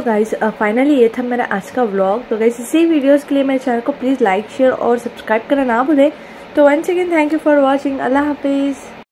Guys finally ये था मेरा आज का व्लॉग। तो गाइस इसी वीडियोस के लिए मेरे चैनल को प्लीज़ लाइक शेयर और सब्सक्राइब करना ना भूलें। तो once again thank you for watching. अल्लाह हाफिज़।